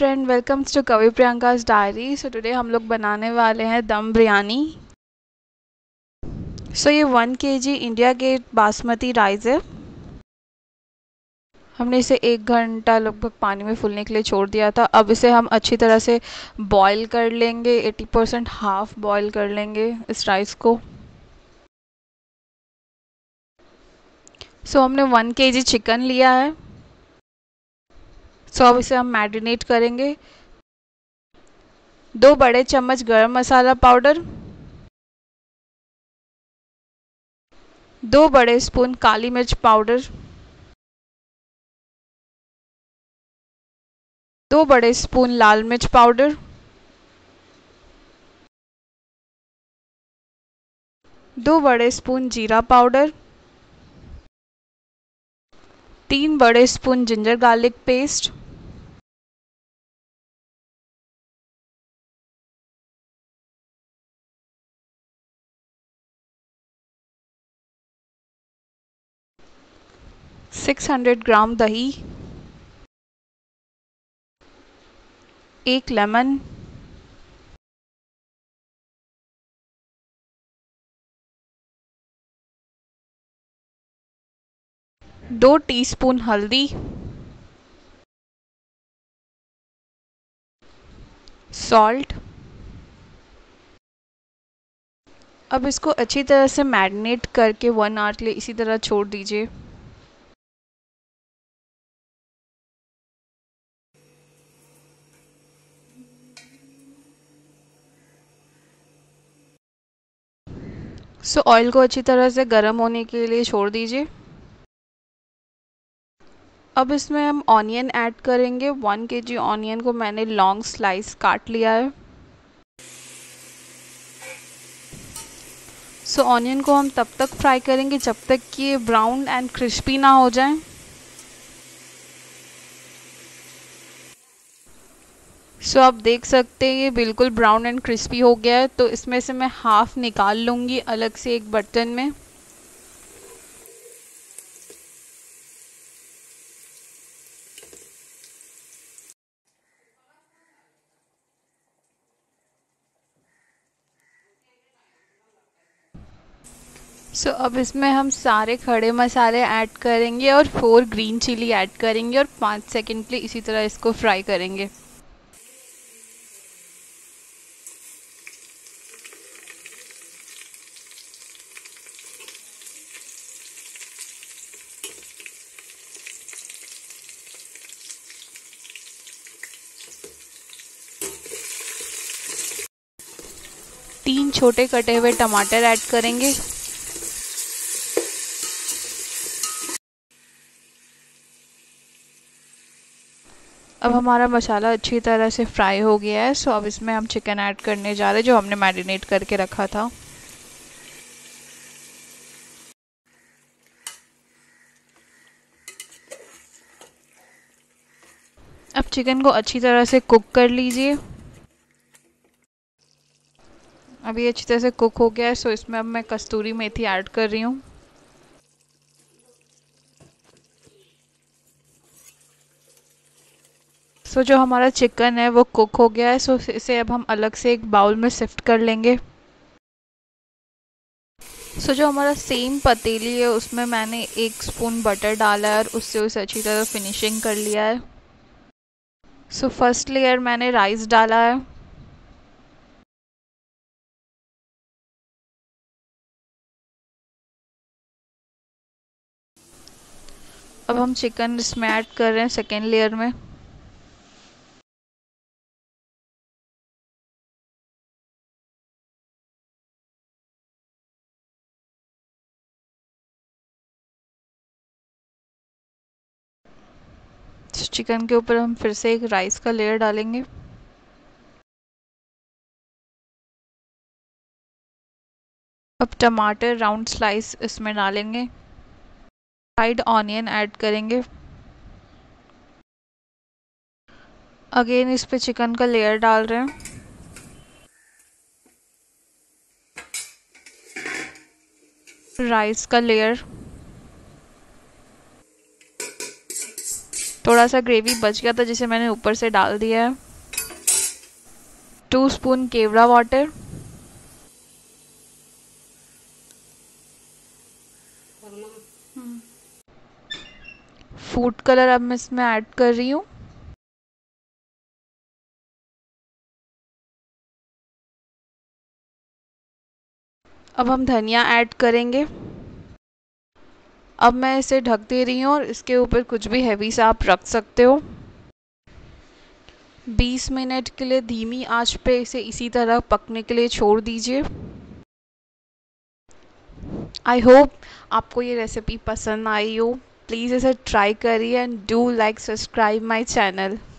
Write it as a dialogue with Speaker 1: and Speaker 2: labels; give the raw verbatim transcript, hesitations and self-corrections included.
Speaker 1: Friend, welcomes to कवि Priyanka's diary. So today हम लोग बनाने वाले हैं दम बिरयानी। सो so, ये one KG India Gate basmati rice है। हमने इसे एक घंटा लगभग पानी में फूलने के लिए छोड़ दिया था। अब इसे हम अच्छी तरह से बॉईल कर लेंगे। अस्सी परसेंट हाफ बॉईल कर लेंगे इस राइस को। सो so, हमने वन केजी चिकन लिया है। सो so, अब इसे हम मैरिनेट करेंगे। दो बड़े चम्मच गरम मसाला पाउडर, दो बड़े स्पून काली मिर्च पाउडर, दो बड़े स्पून लाल मिर्च पाउडर, दो बड़े स्पून जीरा पाउडर, तीन बड़े स्पून जिंजर गार्लिक पेस्ट, छह सौ ग्राम दही, एक लेमन, दो टीस्पून हल्दी, सॉल्ट। अब इसको अच्छी तरह से मैरिनेट करके वन आवर के लिए इसी तरह छोड़ दीजिए। सो so, ऑयल को अच्छी तरह से गर्म होने के लिए छोड़ दीजिए। अब इसमें हम ऑनियन ऐड करेंगे। वन केजी ऑनियन को मैंने लॉन्ग स्लाइस काट लिया है। सो so, ऑनियन को हम तब तक फ्राई करेंगे जब तक कि ये ब्राउन एंड क्रिस्पी ना हो जाए। सो so, आप देख सकते हैं ये बिल्कुल ब्राउन एंड क्रिस्पी हो गया है। तो इसमें से मैं हाफ निकाल लूँगी अलग से एक बर्तन में। सो so, अब इसमें हम सारे खड़े मसाले ऐड करेंगे और फोर ग्रीन चिली ऐड करेंगे और पाँच सेकंड के लिए इसी तरह इसको फ्राई करेंगे। तीन छोटे कटे हुए टमाटर ऐड करेंगे। अब हमारा मसाला अच्छी तरह से फ्राई हो गया है। सो अब इसमें हम चिकन ऐड करने जा रहे हैं जो हमने मैरिनेट करके रखा था। अब चिकन को अच्छी तरह से कुक कर लीजिए। अभी अच्छी तरह से कुक हो गया है। सो इसमें अब मैं कस्तूरी मेथी ऐड कर रही हूँ। सो so, जो हमारा चिकन है वो कुक हो गया है। सो so, इसे अब हम अलग से एक बाउल में शिफ्ट कर लेंगे। सो so, जो हमारा सेम पतीली है उसमें मैंने एक स्पून बटर डाला है और उससे उसे अच्छी तरह फिनिशिंग कर लिया है। सो फर्स्ट लेयर मैंने राइस डाला है। अब हम चिकन इसमें ऐड कर रहे हैं सेकेंड लेयर में। चिकन के ऊपर हम फिर से एक राइस का लेयर डालेंगे। अब टमाटर राउंड स्लाइस इसमें डालेंगे। फ्राइड ऑनियन ऐड करेंगे। अगेन इस पे चिकन का लेयर डाल रहे हैं। राइस का लेयर, थोड़ा थोड़ा सा ग्रेवी बच गया था जिसे मैंने ऊपर से डाल दिया है। टू स्पून केवड़ा वाटर, फूड कलर अब मैं इसमें ऐड कर रही हूँ। अब हम धनिया ऐड करेंगे। अब मैं इसे ढक दे रही हूँ और इसके ऊपर कुछ भी हैवी सा आप रख सकते हो। बीस मिनट के लिए धीमी आंच पे इसे इसी तरह पकने के लिए छोड़ दीजिए। आई होप आपको ये रेसिपी पसंद आई हो। प्लीज़ इसे ट्राई करिए and do like subscribe my channel.